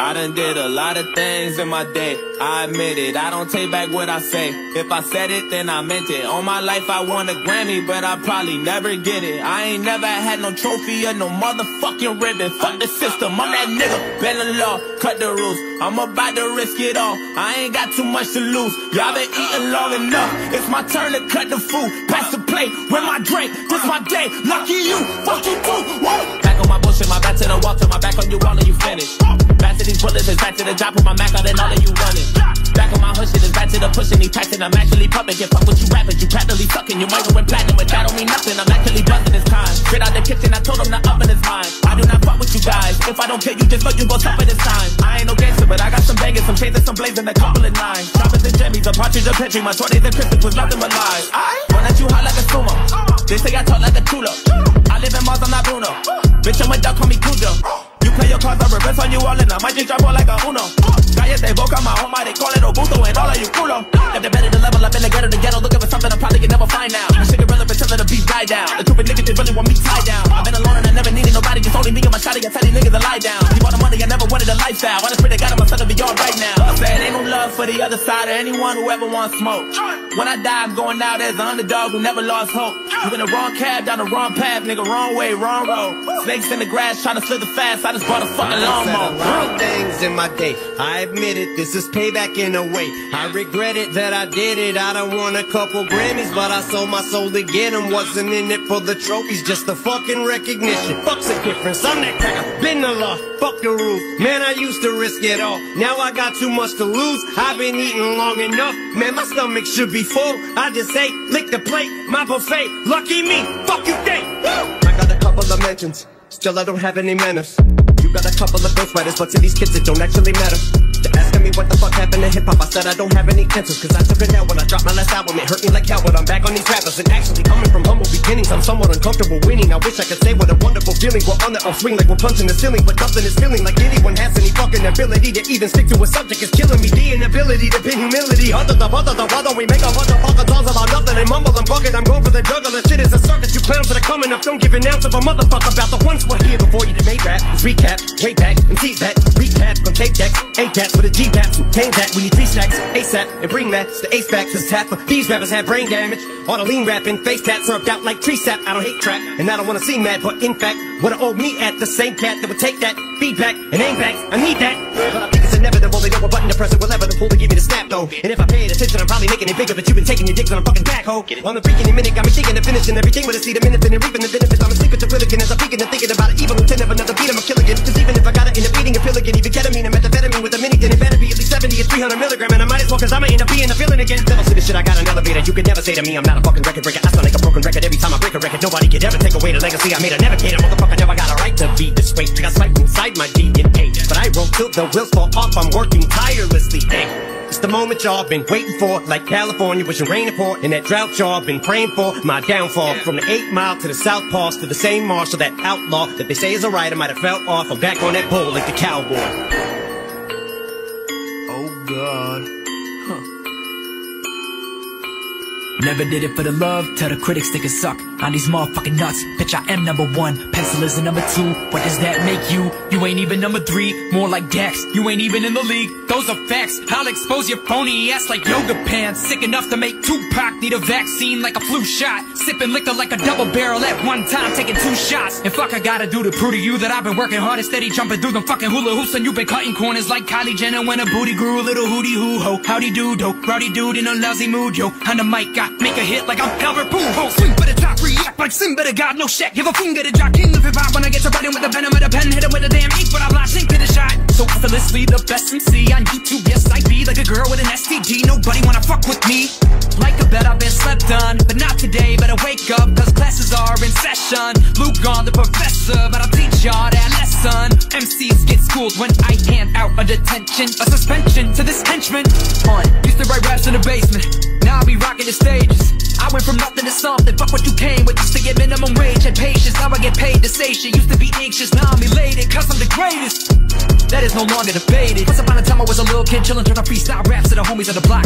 I done did a lot of things in my day, I admit it, I don't take back what I say. If I said it, then I meant it. All my life I won a Grammy, but I probably never get it. I ain't never had no trophy or no motherfucking ribbon. Fuck the system, I'm that nigga. Bend the law, cut the rules, I'm about to risk it all. I ain't got too much to lose, y'all been eating long enough. It's my turn to cut the food, pass the plate with my drink. This my day, lucky you, fuck you too. Whoa. Back on my bullshit, my back to the wall, to my back on you, all of you finished. Back to these bullets, it's back to the job, put my Mac out and all of you running. Back on my hood shit, it's back to the pushing, these packs and I'm actually pumping. Get fuck with you rapping, you practically sucking. You might win platinum, but that don't mean nothing. I'm actually buzzing this time. Straight out the kitchen, I told them the oven is mine. I do not fuck with you guys. If I don't kill you, just know you gon' suffer this time. I ain't no gangster, but I got some bangers, some chains and some blazing, a couple of nines. Choppers and jimmies, a partridge, a petri, my shorties and Christmas was nothing but lies. I run at you hot like a sumo. They say I talk like a chulo. I live in Mars, I'm not Bruno. Bitch, I'm a duck, call me Cujo. You play your cards, I reverse on you all and I might just drop all like a Uno. Calles de boca, my home, they call it Obuto and all of you culo. If they're better to level up in the ghetto, looking for something I probably can never find now. The shit irrelevant till the beat die down. The stupid niggas just really want me tied down. I've been alone and I never needed nobody, just only me and my shotty. I tell these niggas to lie down. Keep all the money, I never wanted a lifestyle. I just pray to God I'm gonna be all right now. I said ain't no love for the other side or anyone who ever wants smoke. When I die, I'm going out as an underdog who never lost hope. You in the wrong cab, down the wrong path, nigga, wrong way, wrong road. Snakes in the grass, trying to slither fast, I just bought a fucking lawnmower. I said a lot of things in my day, I admit it, this is payback in a way. I regret it that I did it, I done won a couple Grammys, but I sold my soul to get them. Wasn't in it for the trophies, just the fucking recognition. Fuck's the difference, I'm that cracker, been the law, fuck the rules. Man, I used to risk it all, now I got too much to lose. I've been eating long enough, man, my stomach should be full. I just ate, lick the plate, my buffet, lucky me, fuck you think. I got a couple of mentions, still I don't have any manners. You got a couple of ghostwriters, but to these kids it don't actually matter. They're asking me what the fuck happened to hip-hop, I said I don't have any answers, cause I took it out when I dropped my last album. It hurt me like hell, but I'm back on these rappers. And actually coming from humble beginnings, I'm somewhat uncomfortable winning. I wish I could say what a wonderful feeling. We're on the upswing like we're punching the ceiling, but nothing is feeling like anyone has any fucking ability to even stick to a subject. Is killing me, the inability to pin humility. Why don't we make a bunch of fucking songs about nothing and mumble and bucket? I'm going for the juggle, the shit is a circus. You clowns that are coming up, don't give an ounce of a motherfucker about the ones who were here before you. That made rap, recap, way back, and see that, recap, on tape decks, A-cats with a G-paps, change that, we need 3 stacks, ASAP, and bring that, the ace back, cause half of these rappers have brain damage. All the lean rapping, face tats served out like tree sap. I don't hate trap, and I don't wanna seem mad, but in fact, what I owe me at the same cat that would take that feedback and aim back, I need that. But I think it's inevitable, they know a button to press it will ever pull to give me the snap though. And if I pay attention, I'm probably making it bigger, but you've been taking your dicks on a fucking back hoe. On the freaking minute, got me thinking of finishing everything with a seed, a minute, and reaping the benefits. I'm asleep at the Willigan as I'm thinking and thinking about it. Evil intent of another beat, I'm a killer again. Cause even if I got it in a beating, a pill again, even ketamine and methamphetamine with a mini, then it better be at least 70 or 300 milligram. And I might as well, cause I'ma end up being a feeling again. Devil see the shit, I got an elevator. You could never say to me, I'm not a fucking record breaker. I sound like a broken record every time I break a record. Nobody could ever take away the legacy I made. A navigator, motherfucker, never got a right to be this way. I got spiked inside my DNA, but I roll till the wheels fall off. I'm working tirelessly. Hey, it's the moment y'all been waiting for, like California wishing rain to pour, and that drought y'all been praying for. My downfall, from the 8 Mile to the South Pass to the same marshal, that outlaw that they say is a writer might have fell off. I'm back on that pole like the cowboy. Oh God. Never did it for the love, tell the critics they can suck on these motherfucking nuts. Bitch, I am #1, pencil is the #2. What does that make you? You ain't even #3, more like Dax. You ain't even in the league, those are facts. I'll expose your phony ass like yoga pants. Sick enough to make Tupac need a vaccine like a flu shot. Sipping liquor like a double barrel at one time, taking 2 shots. And fuck I gotta do to prove to you that I've been working hard and steady jumping through them fucking hula hoops. And you've been cutting corners like Kylie Jenner when her booty grew a little hootie hoo ho. Howdy do do, rowdy dude in a lousy mood yo. On the mic I make a hit like I'm Albert Pujols. Swing for the top, react like Simba the God, no shit. Give a finger to Jock, king of hip hop. When I get to writing with the venom of the pen, hit him with a damn ink when I blind sink to the shot. So effortlessly the best MC on YouTube. Yes I be like a girl with an STD. Nobody wanna fuck with me. Like a bed I've been slept on, but not today. Better wake up cause classes are in session. Luke on the professor, but I'll teach y'all that lesson. MCs get schooled when I hand out a detention, a suspension to this henchman. Used to write raps in the basement, now I be rocking the stages. I went from nothing to something, fuck what you came with. Used to get minimum wage and patience, now I get paid to say shit. Used to be anxious, now I'm elated, cause I'm the greatest. That is no longer debated. Once upon a time I was a little kid chillin', trying to freestyle raps to the homies on the block. Laughing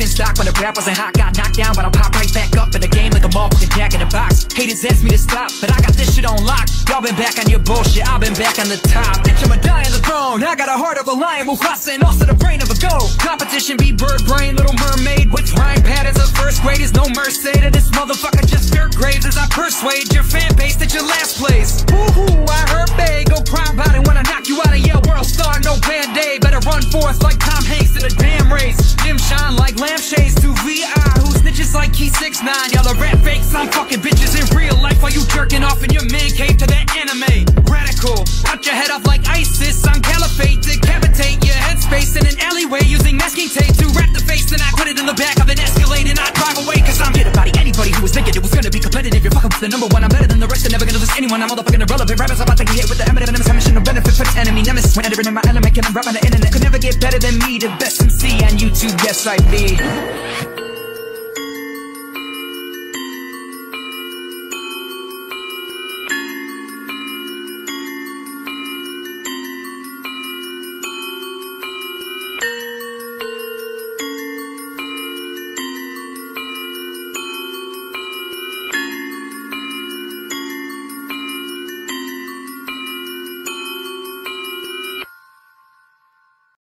in stock when the rap wasn't hot. Got knocked down, but I pop right back up in the game like a motherfucking jack in the box. Haters ask me to stop, but I got this shit on lock. Y'all been back on your bullshit, I've been back on the top. Bitch, I'ma die on the throne. I got a heart of a lion, Mufasa, and also the brain of a goat. Competition be bird brain, Little Mermaid with rhyme patterns of first graders. No mercy to this motherfucker, just dirt grades as I persuade your fan base that your last place. Woohoo, I heard Bay, go cry about it when I knock you out of your world star. No band-aid, better run forth like Tom Hanks in a damn race. Dim shine like lampshades to VR, who snitches like Key 6ix9ine. Y'all are rap fakes, I'm fucking bitches in real life while you jerking off in your man cave to that anime. Radical, cut your head off like ISIS. I'm caliphate, decapitate your headspace in an alleyway using masking tape to wrap the face. Then I put it in the back of an Escalade and I drive away, cause I'm here to body anybody who was thinking it was gonna be competitive. You're fucking with the number one, I'm better than the rest, I'm never gonna lose anyone. I'm motherfucking irrelevant, rappers about to get hit with the Eminem. I'm mission, no benefit for the enemy nemesis. When entering in my element, can I rap on the internet? Could never get better than me, the best MC on YouTube, yes I be.